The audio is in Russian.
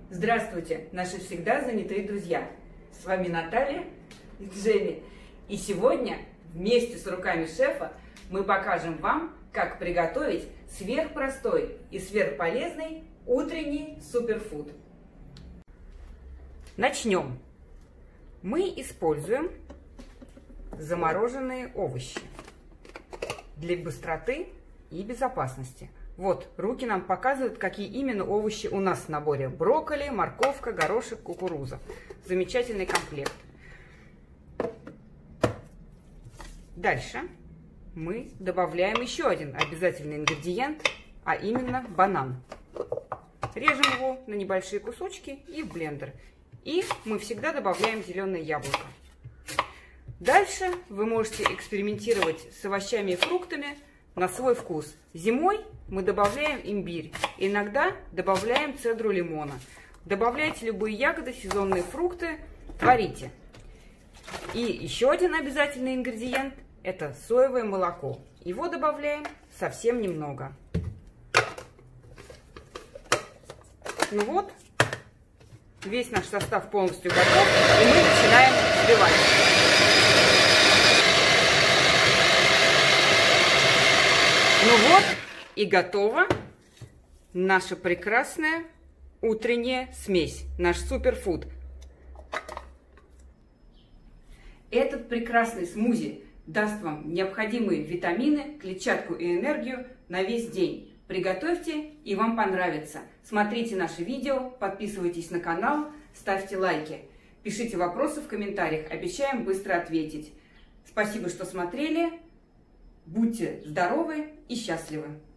Здравствуйте, наши всегда занятые друзья! С вами Наталья и Дженни. И сегодня вместе с руками шефа мы покажем вам, как приготовить сверхпростой и сверхполезный утренний суперфуд. Начнем. Мы используем замороженные овощи для быстроты и безопасности. Вот, руки нам показывают, какие именно овощи у нас в наборе. Брокколи, морковка, горошек, кукуруза. Замечательный комплект. Дальше мы добавляем еще один обязательный ингредиент, а именно банан. Режем его на небольшие кусочки и в блендер. И мы всегда добавляем зеленое яблоко. Дальше вы можете экспериментировать с овощами и фруктами на свой вкус. Зимой мы добавляем имбирь, иногда добавляем цедру лимона. Добавляйте любые ягоды, сезонные фрукты, творите. И еще один обязательный ингредиент – это соевое молоко. Его добавляем совсем немного. Ну вот, весь наш состав полностью готов, и мы начинаем взбивать. Ну вот и готова наша прекрасная утренняя смесь, наш суперфуд. Этот прекрасный смузи даст вам необходимые витамины, клетчатку и энергию на весь день. Приготовьте, и вам понравится. Смотрите наши видео, подписывайтесь на канал, ставьте лайки. Пишите вопросы в комментариях, обещаем быстро ответить. Спасибо, что смотрели. Будьте здоровы и счастливы!